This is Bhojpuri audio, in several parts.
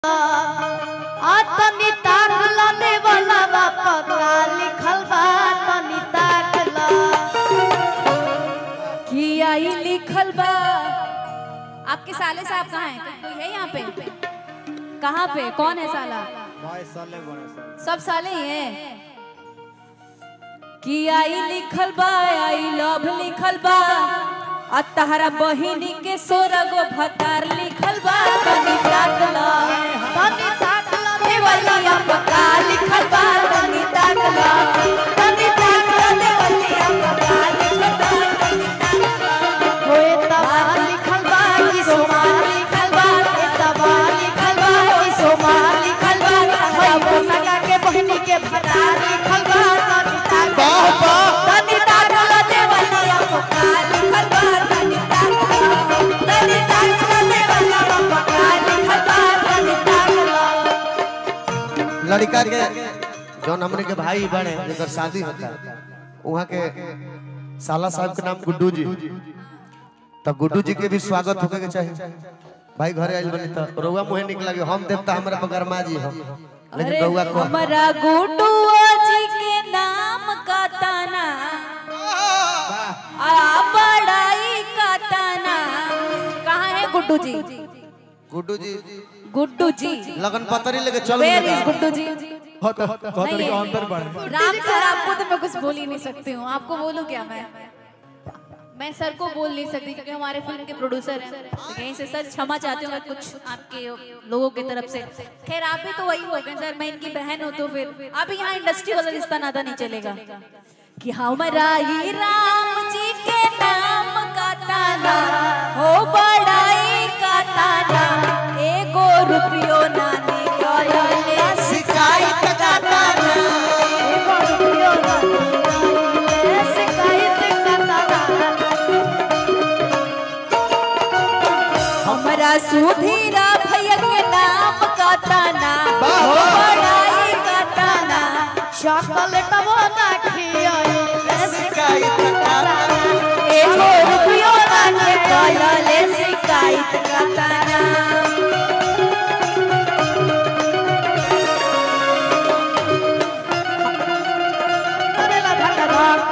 तनी ताकला देवला बापा का लिखल बा तनी ताकला कि आई लिखल बा। आपके साले साहब कहाँ हैं? कोई है यहाँ पे? कहाँ पे? कौन है साला? सब साले ही हैं। कि आई लिखल बा, आई लव लिखल बा, आ तहरा बहिनी के सोरगो भतार लिखल बा। तनी ताकला देवलिया पका लिखल बा तनी ताकला, तनी ताकला देवलिया पका लिखल बा तनी ताकला। होए तबार लिखल बा कि सोमार लिखल बा, होए तबार लिखल बा कि सोमार लिखल बा, होए मोसका के बहिनी के भतार लिखल बा तनी ताकला देवलिया पका लिखल बा तनी ताकला, तनी ताकला देवलिया पका लिखल बा तनी ताकला। लड़का के जौन हमने के भाई बने जब शादी होता वहाँ के साला साहब के नाम गुड्डू जी, तब गुड्डू जी के भी स्वागत होके के चाहिए। भाई घरे आइल बनी तो रउआ मुहे निकला के हम देवता हमरा बगरमा जी हम, लेकिन रउआ को हमारा गुड्डू जी के नाम का ताना आ बड़ाई का ताना। कहाँ है गुड्डू जी? गुड्डू जी, गुड्डू जी लगन पतरी लेके चल वेयर इज गुड्डू जी? अंतर राम सर, आपको तो मैं कुछ बोल ही नहीं सकती हूँ। आपको बोलूं क्या मैं सर को बोल नहीं सकती क्योंकि हमारे फिल्म के प्रोड्यूसर हैं। तो यहीं से सर क्षमा चाहती हूँ कुछ आपके लोगों की तरफ से। खैर आप भी तो वही हो गए सर, मैं इनकी बहन हूँ तो फिर अभी यहाँ इंडस्ट्री वाला रिश्ता नाता नहीं चलेगा। कि हमारा ये राम जी के नाम का ताना हो बड़ाई का ताना, एगो रुपयो ना निकले शिकायत का ताना, एगो रुपयो ना निकले शिकायत का ताना। हमारा सुधीरा भैया के नाम का ताना हो बड़ाई का ताना, चॉकलेट वो ना खियाए शिकायत का ताना, एगो रुपयो ना निकले शिकायत का ताना। करेला धक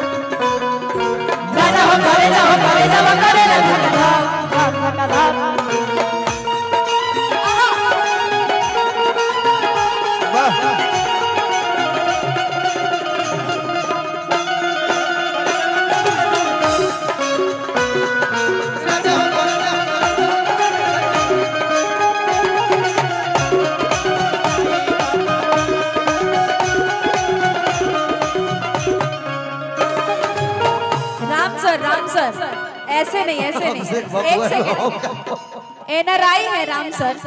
राम सर ऐसे नहीं एक सेकंड। एनआरआई है राम सर।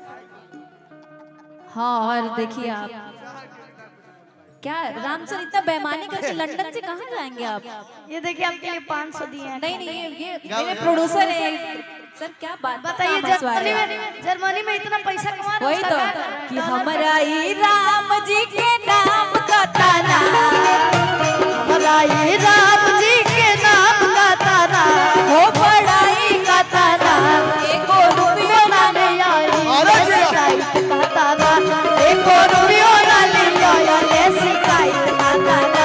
हाँ और देखिए आप क्या राम सर इतना बेईमानी करके लंदन से कहाँ जाएंगे आप? ये देखिए आपके लिए 500 दिए हैं। नहीं ये मेरे प्रोड्यूसर है सर। क्या बात बताइए, जर्मनी में इतना पैसा कमा रहे वही तो कि हमारा ही राम जी के नाम का ताना, हमारा ये राम जी के नाम का ताना हो बड़ाई का ताना, एको रुपयो ना ले आई शिकायत का ताना, एको रुपयो ना ले आया शिकायत का ताना।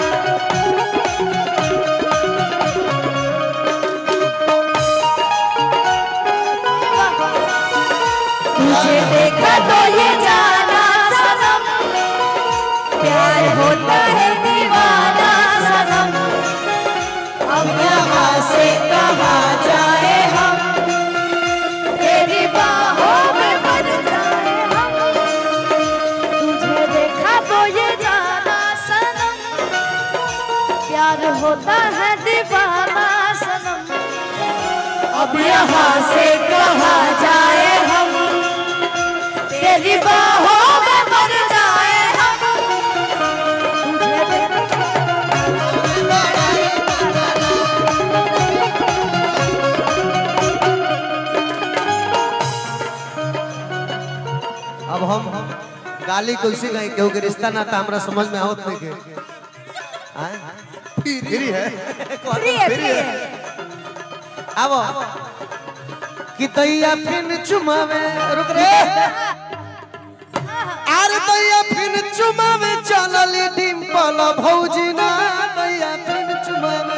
तुझे देखा तो ये जाना सनम, प्यार होता है दीवाना सनम, अब यहाँ से कहाँ जाए हम, तेरी बाहों में बन जाए हम। तुझे देखा तो ये जाना सनम, प्यार होता है दीवाना सनम, अब यहाँ से कहाँ जाए हम, तेरी बाहों में बन जाए हम। अब हम गाली कैसे गए क्योंकि रिश्ता नाता हमरा समझ में आवत नहीं के फ्री है फ्री है अब कि दैया फिन चुमावे रुक रे आर दैया फिन चुमावे चलली डिंपल भौजी ना दैया फिन चुमावे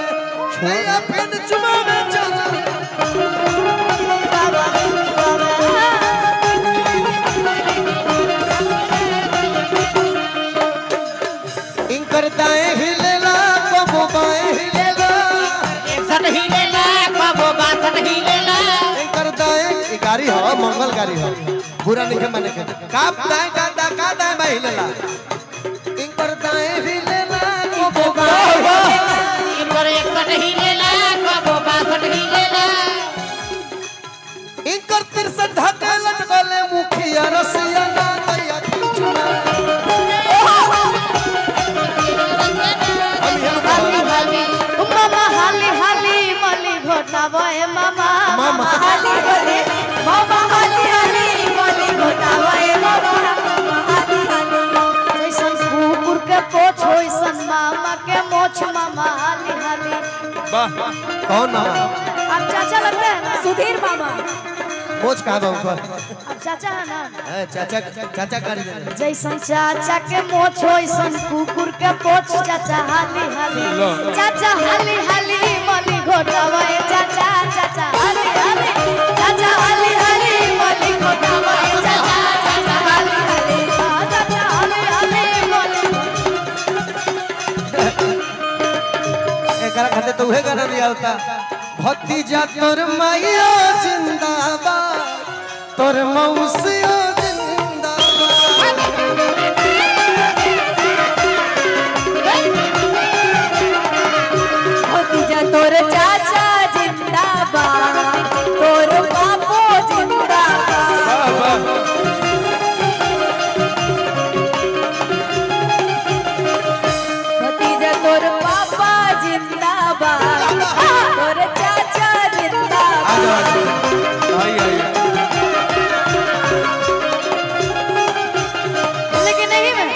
चलली इंकर दाएं हिलेला कबो बाएं हिलेला एकसठ हिलेला कबो 62 हिलेला इंकर दाएं गाड़ी हो मंगल गाड़ी हो बुरा नहीं माने के का दाएं का दाएं बाएं हिलेला इंकर दाएं हिलेला कबो बाएं इंकर 61 हिलेला कबो 62 हिलेला इंकर 63 धके लटकले मुखिया रसिया ना दैया चुना मामा हाली हाली मली घोटावे मामा हाली हाली मामा हाली हाली मली घोटावे मामा हाली हाली जैसन कुकुर के पोछ होइसन मामा के मोछ मामा हाली हाली वाह कौन मामा आप चाचा लगते हैं ना सुधीर मामा मोच कहां बा ऊपर आप चाचा है ना चाचा कर दे जैसन चाचा के मोछ होइसन कुकुर के पोछ चाचा हाली हाली मली घोटावे चाचा हाली हाली मली घोटावे चाचा हाली मली एकरा खाते तो उहे गाना नहीं आता भतीजा तोर माइयो जिंदाबाद तोर मौसियो जिंदाबाद भतीजा तोर चाचा जिंदाबाद तोर बापो जिंदाबाद भतीजा तोर पापा जिंदाबाद तोर चाचा जिंदाबाद लेकिन नहीं मैं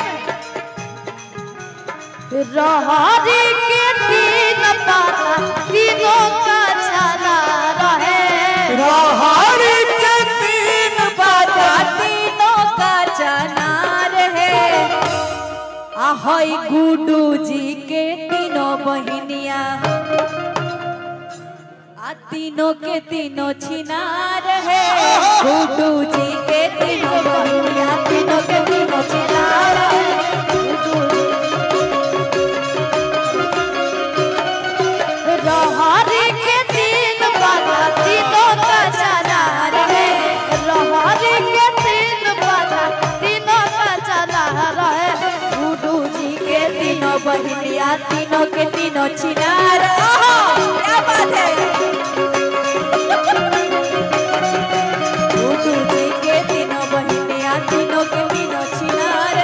रहारी के तीन पाता तीनों का चला रहे रहारी के तीन पाता तीनों का चना रहे आहई गुडू जी के तीनों बहिनिया तीनों के तीनों छिनार है गुडू जी के तीनों बहिनिया तीनों के तीनों छिनार है रहारी के तीन पाता तीनों का चला रहे रहारी के तीन पाता तीनों का चला रहे गुडू जी के तीनों बहिनिया तीनों के तीनों छिनार क्या बात है गुडू जी के तीनों बहिनिया तीनों के तीनों छिनार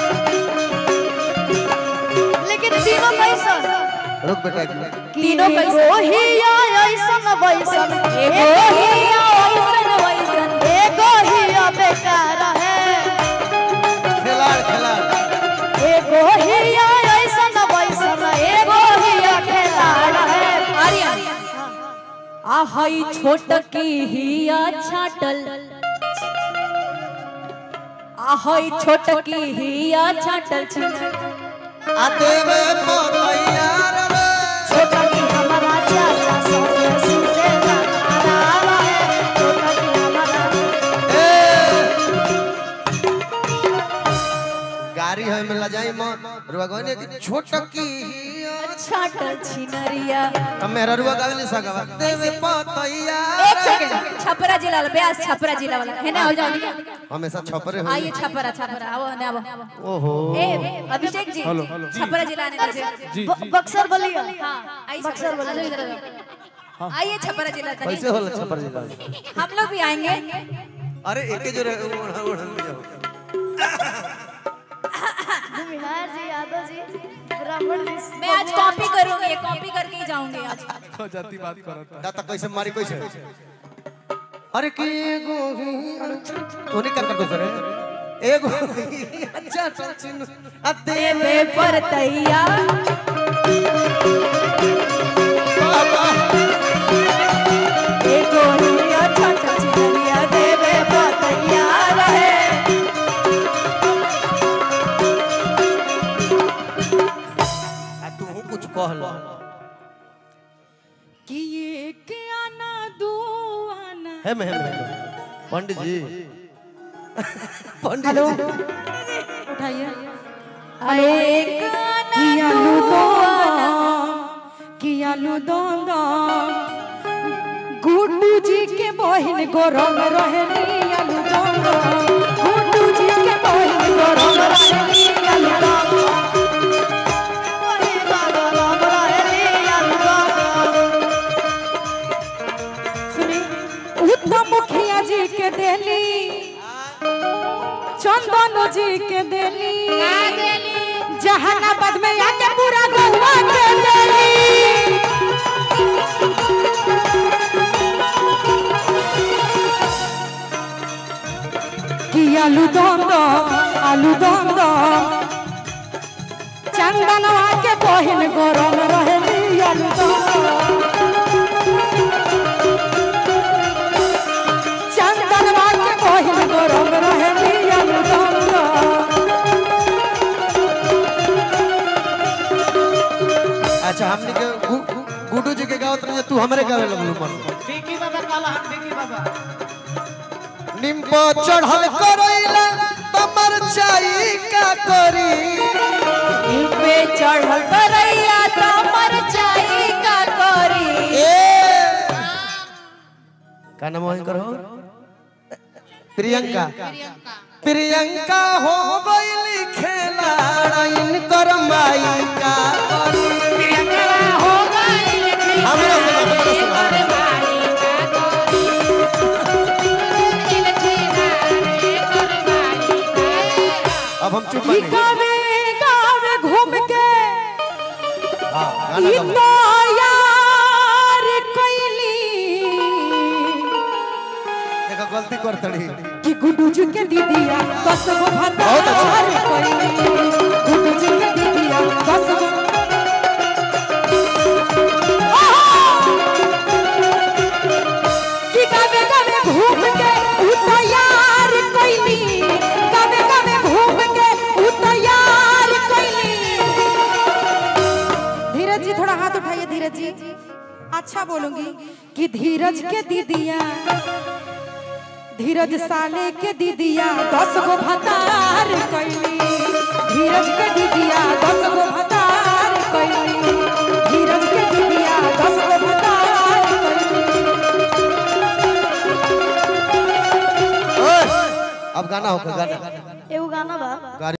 लेकिन तीनों कैसा रुक बेटा तीनों कैसे वही ऐसन वैसन एगो ही ऐसन वैसन एगो ही बेकार है खिलाड़ एगो ही ऐसन वैसन एगो ही खिलाड़ है आर्यन आहई छोट की हिया छाटल आहई छोट की हिया छाटल आ देवे पतैया रे छोटा की हमारा चाचा सबसे सीधे रहा है छोटा की हमारा गाड़ी है में लजाई मत रुआ गने की छोटकी छाटल छिनरिया अब मेरा रुआ गावे नहीं सका देवे पतैया एक सेकंड छपरा जिला वाला ब्यास छपरा जिला वाला है ना हो जाओ हमेशा छपरे हो आइए छपरा आओ ना आओ ओहो ए अभिषेक जी छपरा जिला आने दीजिए बक्सर बलिया हां आइए बक्सर वाला इधर आइए छपरा जिला तक कैसे होला छपर जिला हम लोग भी आएंगे अरे एके जो ओढ़न बिहार जी यादव जी ब्राह्मण जी मैं आज कॉपी करूंगी ये कॉपी करके ही जाऊंगी आज हो जाती बात करता दाता कैसे मारी कैसे अरे की एगो तोनी का कर दो सर एगो अच्छा चिन देवे पर तैया एगो ही अच्छा है मैं पंडित जी पंडित हेलो जी उठाइए कियालू दोंदा गुड्डू जी के बहिन गरम रहेली आलू दोंदा गुड्डू जी के बहिन गरम रहेली आलू दोंदा सुनी उत्तम मुखिया जी के देली चंदन जी के देली जहानाबाद में आके पूरा गौवा के देली कि आलू दम चंदनवा के बहिन गरम रहेली आलू दम चंदनवा के बहिन गरम रहेली आलू दम अच्छा हमने के गुड्डू जी के गावत रहे तू हमरे गावे लगलू मन विकी बाबा काला हम विकी बाबा निम्बो चढ़ल करैला तमर चाई का करी पे चढ़ल करैया तमर चाई का करी का नाम है करो प्रियंका प्रियंका हो गईली खेलाड़ा इनकर माई का करी प्रियंका हो गईली हमरा सुना अब हम चुप बने गावे गावे घूम के हां गाना इतना यार कोइली देखो गलती कर तड़ी कि गुड्डू जी के दीदिया 10 गो भतार कोइली गुड्डू जी के दीदिया 10 गो कि गावे गावे घूम के उतना यार कोइली गावे गावे घूम के उतना यार कोइली धीरज जी थोड़ा हाथ उठाइए धीरज जी अच्छा बोलूंगी कि धीरज के दीदिया धीरज साले के दीदिया 10 गो भतार कैली धीरज के दीदिया 10 गो भतार कैली धीरज के दीदिया 10 गो भतार कैली अब गाना होगा गाना एगो गाना बा